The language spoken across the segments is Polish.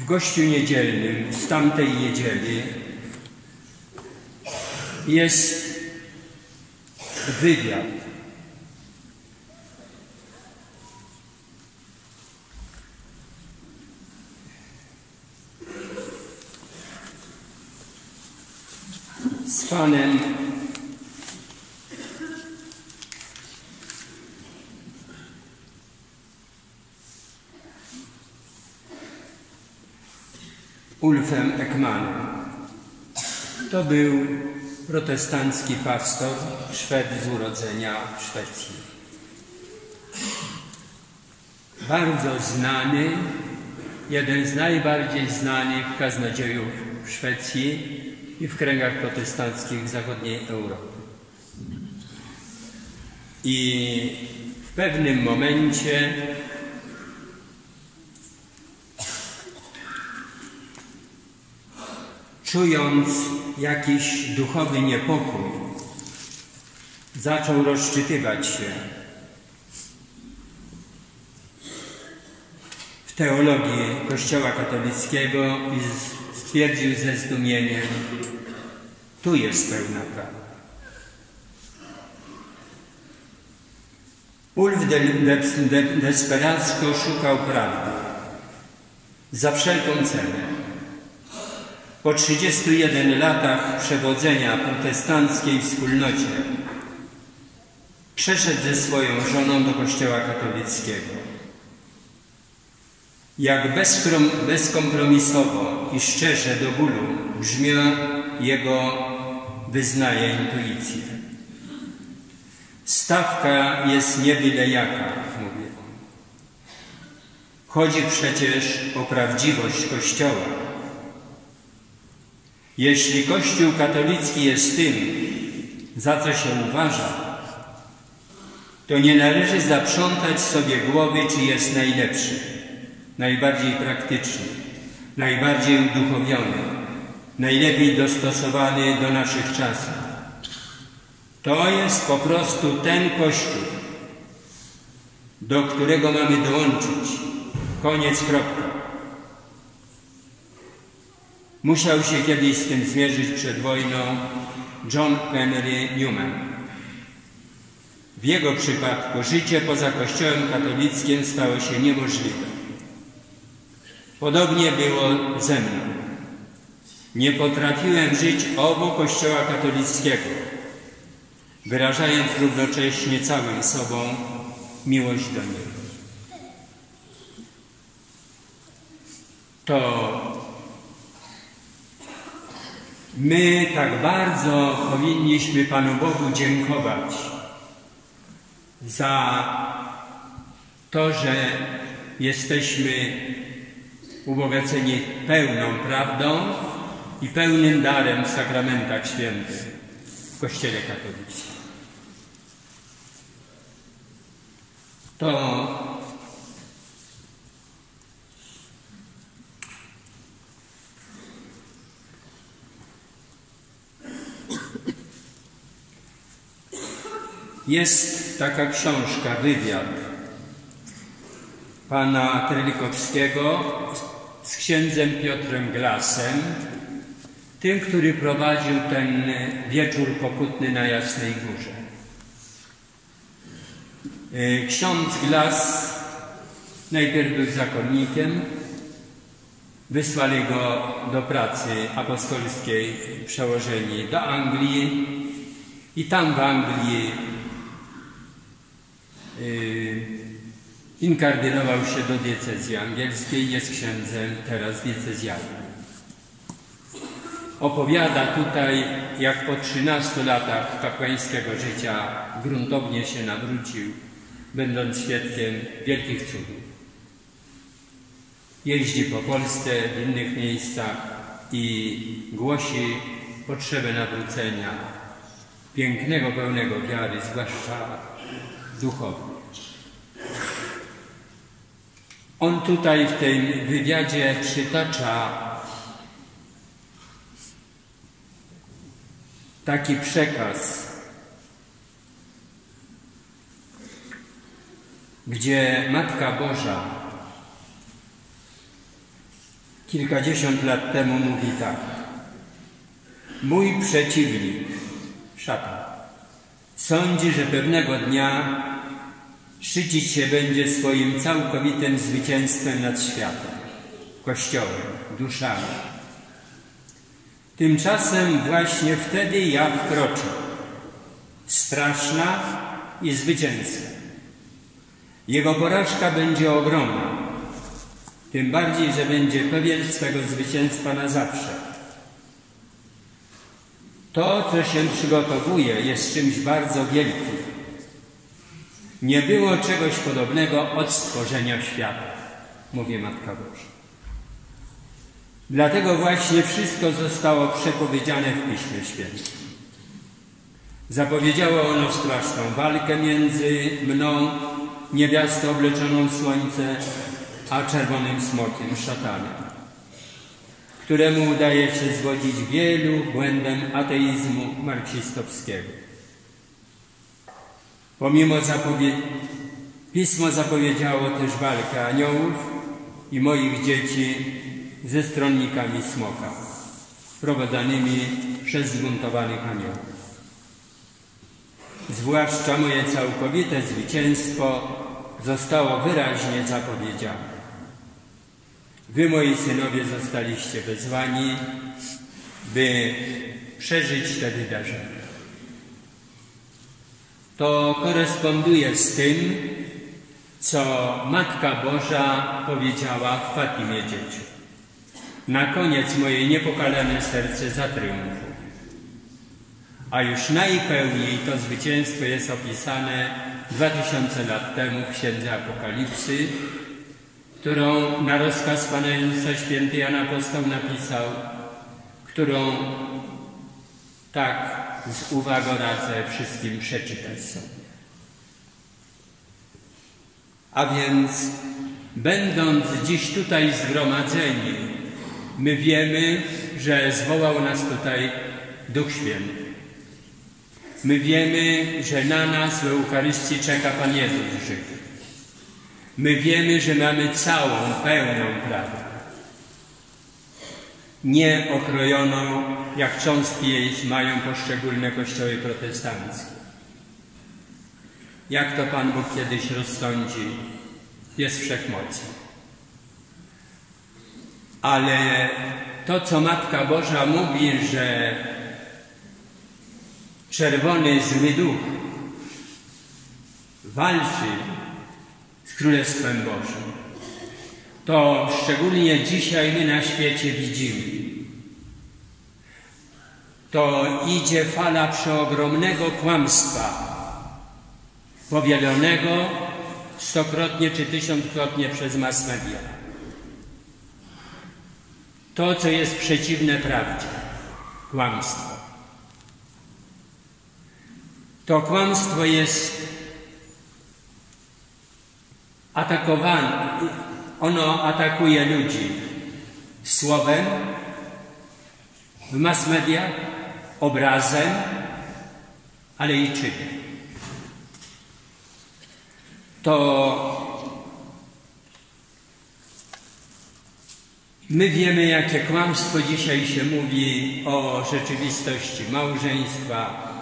w gościu niedzielnym z tamtej niedzieli jest wywiad. Z panem Ulfem Ekmanem. To był protestancki pastor, Szwed z urodzenia w Szwecji. Bardzo znany, jeden z najbardziej znanych kaznodziejów w Szwecji i w kręgach protestanckich zachodniej Europy. I w pewnym momencie czując jakiś duchowy niepokój, zaczął rozczytywać się w teologii Kościoła katolickiego i stwierdził ze zdumieniem: tu jest pełna prawda. Ulf desperacko szukał prawdy za wszelką cenę. Po 31 latach przewodzenia protestanckiej wspólnocie przeszedł ze swoją żoną do Kościoła katolickiego. Jak bezkompromisowo i szczerze do bólu brzmiała jego wyznaje intuicję. Stawka jest nie byle jaka, mówi on. Chodzi przecież o prawdziwość Kościoła. Jeśli Kościół katolicki jest tym, za co się uważa, to nie należy zaprzątać sobie głowy, czy jest najlepszy, najbardziej praktyczny, najbardziej uduchowiony, najlepiej dostosowany do naszych czasów. To jest po prostu ten Kościół, do którego mamy dołączyć. Koniec, kropka. Musiał się kiedyś z tym zmierzyć przed wojną John Henry Newman. W jego przypadku życie poza Kościołem katolickim stało się niemożliwe. Podobnie było ze mną. Nie potrafiłem żyć obok Kościoła katolickiego, wyrażając równocześnie całym sobą miłość do niego. To my tak bardzo powinniśmy Panu Bogu dziękować za to, że jesteśmy ubogaceni pełną prawdą i pełnym darem w sakramentach świętych w Kościele katolickim. To jest taka książka, wywiad pana Trelikowskiego z księdzem Piotrem Glasem, tym, który prowadził ten wieczór pokutny na Jasnej Górze. Ksiądz Glas najpierw był zakonnikiem, wysłali go do pracy apostolskiej przełożeni do Anglii i tam w Anglii inkardynował się do diecezji angielskiej, jest księdzem teraz diecezjalnym. Opowiada tutaj, jak po 13 latach kapłańskiego życia gruntownie się nawrócił, będąc świadkiem wielkich cudów. Jeździ po Polsce, w innych miejscach i głosi potrzebę nawrócenia, pięknego, pełnego wiary, zwłaszcza duchowej. On tutaj w tym wywiadzie przytacza taki przekaz, gdzie Matka Boża, kilkadziesiąt lat temu mówi tak: mój przeciwnik, szatan, sądzi, że pewnego dnia szczycić się będzie swoim całkowitym zwycięstwem nad światem, Kościołem, duszami. Tymczasem właśnie wtedy ja wkroczę, straszna i zwycięska. Jego porażka będzie ogromna, tym bardziej, że będzie pewien swego zwycięstwa na zawsze. To, co się przygotowuje, jest czymś bardzo wielkim. Nie było czegoś podobnego od stworzenia świata, mówi Matka Boża. Dlatego właśnie wszystko zostało przepowiedziane w Piśmie Świętym. Zapowiedziało ono straszną walkę między mną, niewiastą obleczoną w słońce, a czerwonym smokiem, szatanem, któremu udaje się zwodzić wielu błędem ateizmu marksistowskiego. Pomimo Pismo zapowiedziało też walkę aniołów i moich dzieci ze stronnikami smoka, prowadzonymi przez zbuntowanych aniołów. Zwłaszcza moje całkowite zwycięstwo zostało wyraźnie zapowiedziane. Wy, moi synowie, zostaliście wezwani, by przeżyć te wydarzenia. To koresponduje z tym, co Matka Boża powiedziała w Fatimie dzieciom. Na koniec moje niepokalane serce zatriumfuje. A już najpełniej to zwycięstwo jest opisane 2000 lat temu w Księdze Apokalipsy, którą na rozkaz Pana Jezusa święty Jan Apostoł napisał, którą tak z uwagą radzę wszystkim przeczytać sobie. A więc, będąc dziś tutaj zgromadzeni, my wiemy, że zwołał nas tutaj Duch Święty. My wiemy, że na nas w Eucharystii czeka Pan Jezus żywy. My wiemy, że mamy całą, pełną prawdę. Nie okrojoną, jak cząstki jej mają poszczególne kościoły protestanckie. Jak to Pan Bóg kiedyś rozsądzi, jest wszechmocny. Ale to, co Matka Boża mówi, że czerwony zły duch walczy z Królestwem Bożym, to szczególnie dzisiaj my na świecie widzimy. To idzie fala przeogromnego kłamstwa, powielonego stokrotnie czy tysiąckrotnie przez mass media. To, co jest przeciwne prawdzie, kłamstwo. To kłamstwo jest atakowane, ono atakuje ludzi słowem, w mass media, obrazem, ale i czynem. To my wiemy, jakie kłamstwo dzisiaj się mówi o rzeczywistości małżeństwa,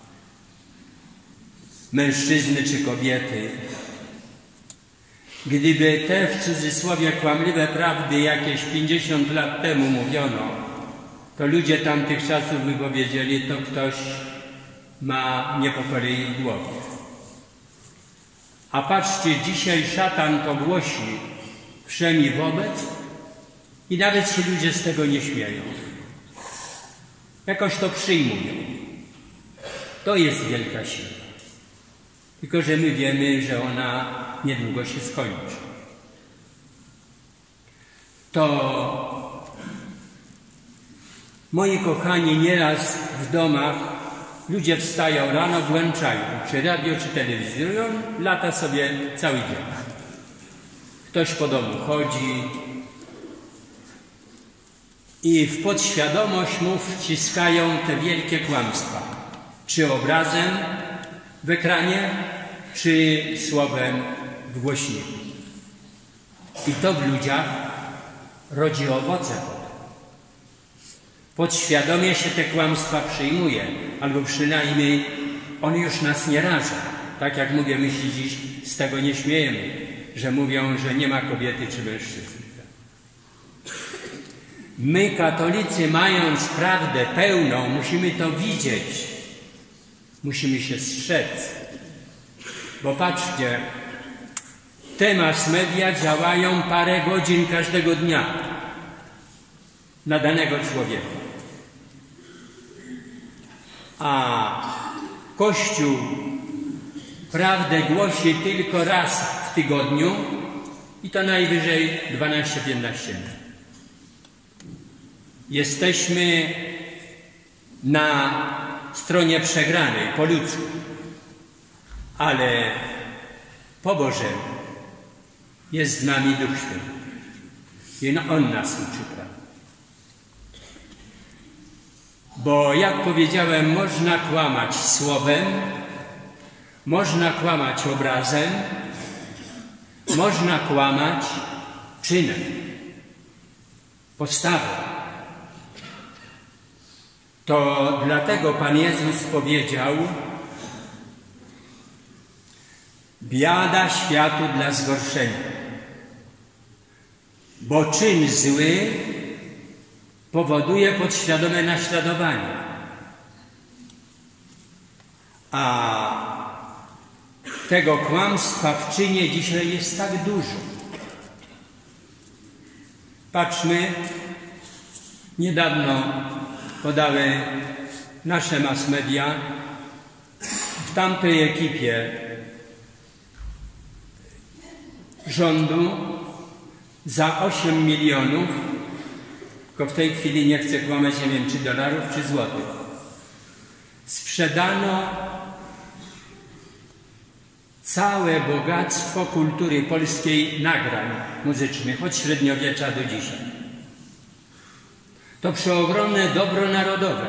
mężczyzny czy kobiety. Gdyby te, w cudzysłowie, kłamliwe prawdy jakieś 50 lat temu mówiono, to ludzie tamtych czasów by powiedzieli, to ktoś ma nie po kolei w głowie. A patrzcie, dzisiaj szatan to głosi wszemi wobec i nawet się ludzie z tego nie śmieją. Jakoś to przyjmują. To jest wielka siła. Tylko że my wiemy, że ona niedługo się skończy. To, moi kochani, nieraz w domach ludzie wstają rano, włączają czy radio, czy telewizję, on lata sobie cały dzień. Ktoś po domu chodzi i w podświadomość mu wciskają te wielkie kłamstwa. Czy obrazem w ekranie, czy słowem w głośniku. I to w ludziach rodzi owoce. Podświadomie się te kłamstwa przyjmuje, albo przynajmniej on już nas nie raża. Tak jak mówię, my się dziś z tego nie śmiejemy, że mówią, że nie ma kobiety czy mężczyzny. My, katolicy, mając prawdę pełną, musimy to widzieć. Musimy się strzec. Bo patrzcie, te mass media działają parę godzin każdego dnia na danego człowieka. A Kościół prawdę głosi tylko raz w tygodniu i to najwyżej 12-15 minut. Jesteśmy na stronie przegranej, po ludzku, ale po Bożemu jest z nami Duch Święty i On nas uczy prawdy. Bo jak powiedziałem, można kłamać słowem, można kłamać obrazem, można kłamać czynem, postawą. To dlatego Pan Jezus powiedział: biada światu dla zgorszenia, bo czyn zły powoduje podświadome naśladowanie. A tego kłamstwa w czynie dzisiaj jest tak dużo. Patrzmy, niedawno podały nasze mass media, w tamtej ekipie rządu za 8 milionów, tylko w tej chwili nie chcę kłamać, nie wiem, czy dolarów, czy złotych, sprzedano całe bogactwo kultury polskiej nagrań muzycznych od średniowiecza do dzisiaj. To przeogromne dobro narodowe.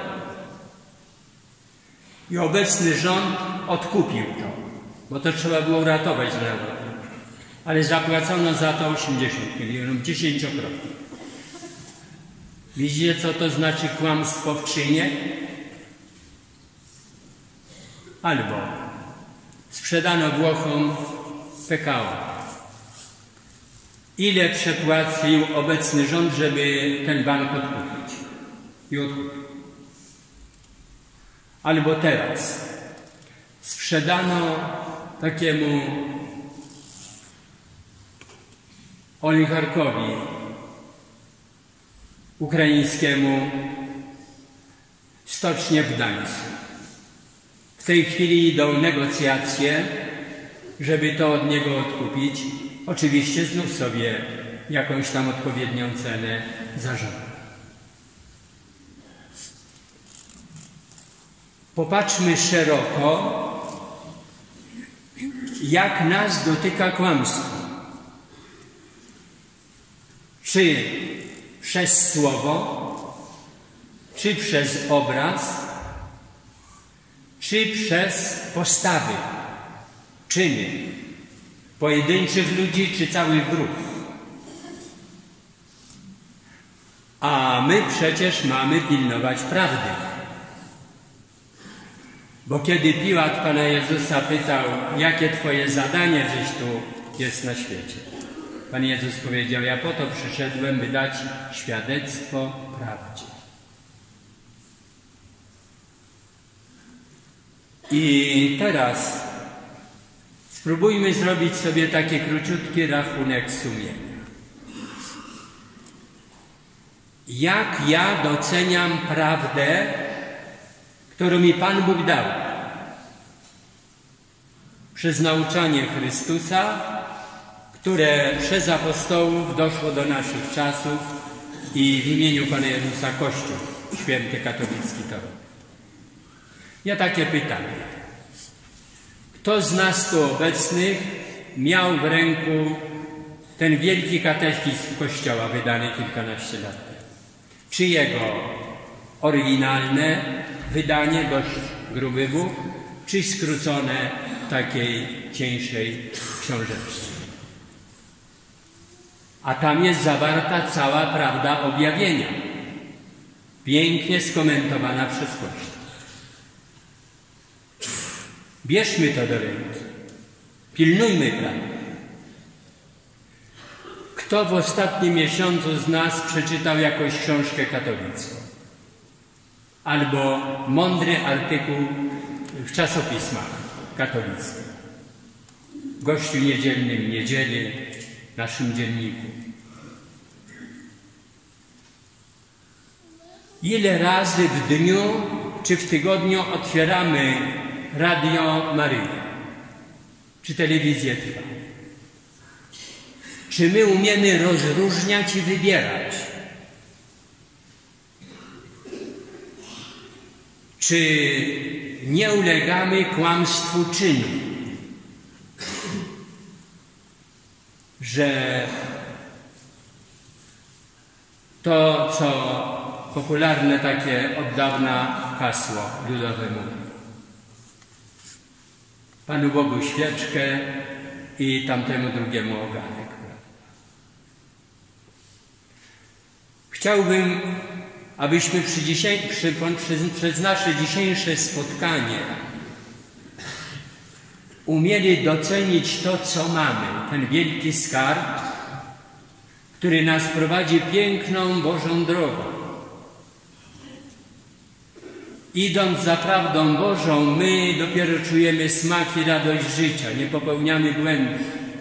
I obecny rząd odkupił to, bo to trzeba było uratować naród. Ale zapłacono za to 80 milionów, 10-krotnie. Widzicie, co to znaczy kłamstwo w czynie? Albo sprzedano Włochom PKO. Ile przepłacił obecny rząd, żeby ten bank odkupić? I odkupił. Albo teraz sprzedano takiemu oligarchowi ukraińskiemu stocznię w Gdańsku. W tej chwili idą negocjacje, żeby to od niego odkupić. Oczywiście znów sobie jakąś tam odpowiednią cenę zażąda. Popatrzmy szeroko, jak nas dotyka kłamstwo. Czy przez słowo, czy przez obraz, czy przez postawy, czyny pojedynczych ludzi, czy całych grup. A my przecież mamy pilnować prawdy. Bo kiedy Piłat Pana Jezusa pytał, jakie Twoje zadanie, żeś tu jest na świecie, Pan Jezus powiedział: ja po to przyszedłem, by dać świadectwo prawdzie. I teraz spróbujmy zrobić sobie taki króciutki rachunek sumienia. Jak ja doceniam prawdę, którą mi Pan Bóg dał przez nauczanie Chrystusa, które przez apostołów doszło do naszych czasów i w imieniu Pana Jezusa Kościół Święty Katolicki to robi. Ja takie pytanie. Kto z nas tu obecnych miał w ręku ten wielki katechizm Kościoła wydany kilkanaście lat temu? Czy jego oryginalne wydanie, dość gruby buch, czy skrócone w takiej cieńszej książeczce? A tam jest zawarta cała prawda objawienia, pięknie skomentowana przez Kościół. Bierzmy to do ręki, pilnujmy prawdy. Kto w ostatnim miesiącu z nas przeczytał jakąś książkę katolicką? Albo mądry artykuł w czasopismach katolickich? W Gościu Niedzielnym, Niedzieli, naszym dzienniku. Ile razy w dniu czy w tygodniu otwieramy Radio Maryja czy telewizję Trwam? Czy my umiemy rozróżniać i wybierać? Czy nie ulegamy kłamstwu czynu? Że to, co popularne takie od dawna hasło ludowe mówi. Panu Bogu świeczkę i tamtemu drugiemu oganek. Chciałbym, abyśmy przez nasze dzisiejsze spotkanie umieli docenić to, co mamy, ten wielki skarb, który nas prowadzi piękną Bożą drogą. Idąc za prawdą Bożą, my dopiero czujemy smak i radość życia, nie popełniamy błędów.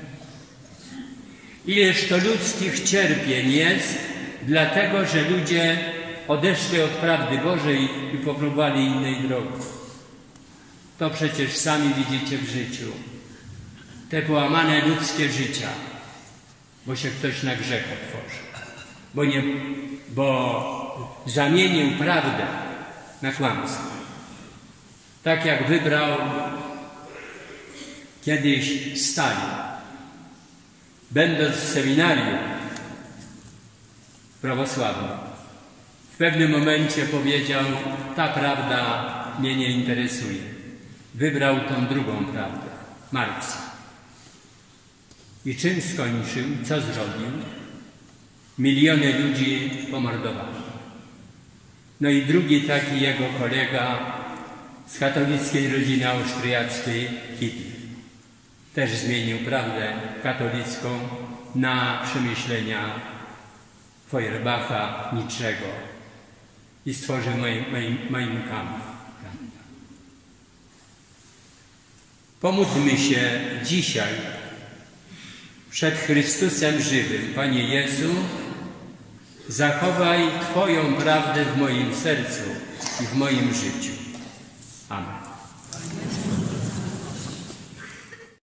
Ileż to ludzkich cierpień jest, dlatego że ludzie odeszli od prawdy Bożej i popróbowali innej drogi. To przecież sami widzicie w życiu. Te połamane ludzkie życia, bo się ktoś na grzech otworzy, bo zamienił prawdę na kłamstwo. Tak jak wybrał kiedyś Stalin, będąc w seminarium prawosławnym. W pewnym momencie powiedział: ta prawda mnie nie interesuje. Wybrał tą drugą prawdę, Marksa. I czym skończył? Co zrobił? Miliony ludzi pomordowano. No i drugi taki jego kolega z katolickiej rodziny austriackiej, Hitler, też zmienił prawdę katolicką na przemyślenia Feuerbacha, Nietzschego i stworzył Mein Kampf. Pomódlmy się dzisiaj przed Chrystusem żywym. Panie Jezu, zachowaj Twoją prawdę w moim sercu i w moim życiu. Amen.